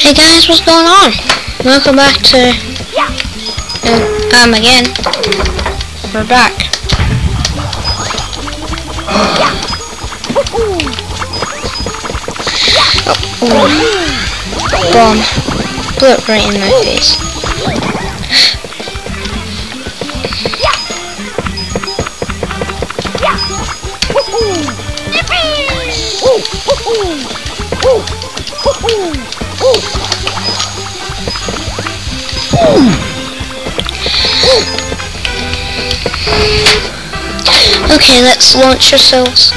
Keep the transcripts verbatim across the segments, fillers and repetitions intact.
Hey guys, what's going on? Welcome back to uh, um again. We're back. Oh, bomb. Blew it right in my face. Okay, let's launch ourselves.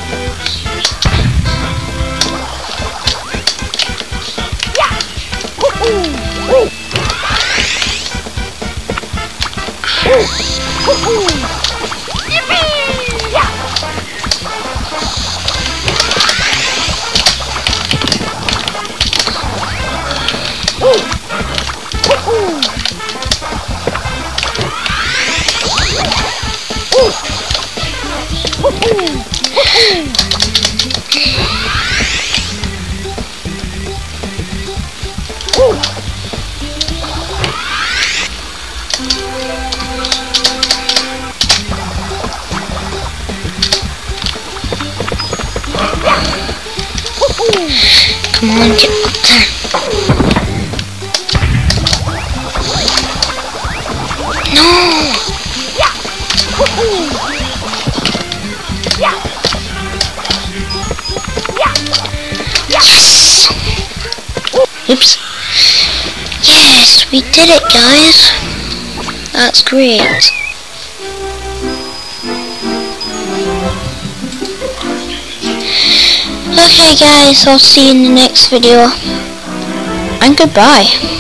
Come on, get up there. No! Yes! Oops. Yes, we did it, guys. That's great. Okay guys, I'll see you in the next video, and goodbye.